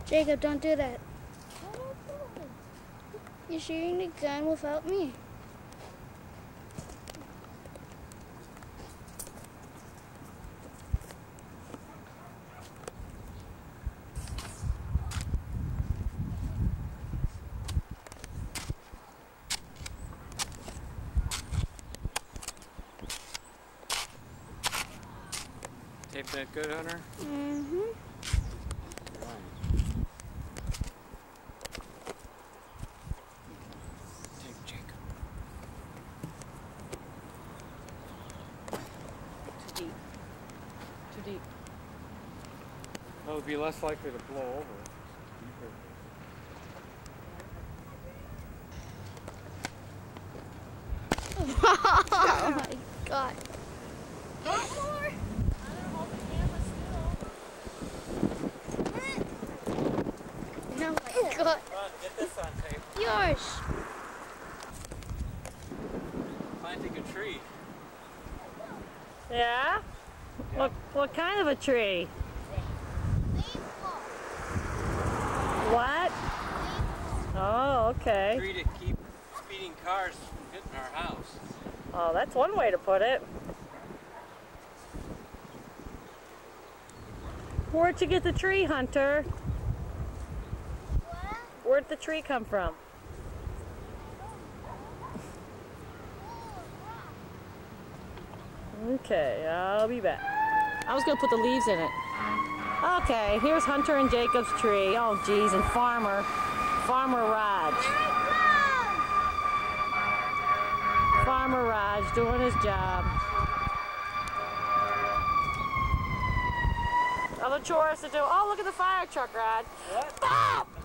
Jacob, don't do that. You're shooting the gun without me. Tape that good, Hunter? Mm-hmm. Take Jacob. Too deep. Too deep. That would be less likely to blow over. Deeper. Oh my God. Oh my God. Run, get this on tape. Yours. Planting a tree. Yeah? What kind of a tree? What? Oh, okay. Tree to keep speeding cars from hitting our house. Oh, that's one way to put it. Where'd you get the tree, Hunter? Where'd the tree come from? Okay, I'll be back. I was gonna put the leaves in it. Okay, here's Hunter and Jacob's tree. Oh geez, and Farmer Raj. Farmer Raj doing his job. Other chores to do. Oh, look at the fire truck, Raj. What? Stop!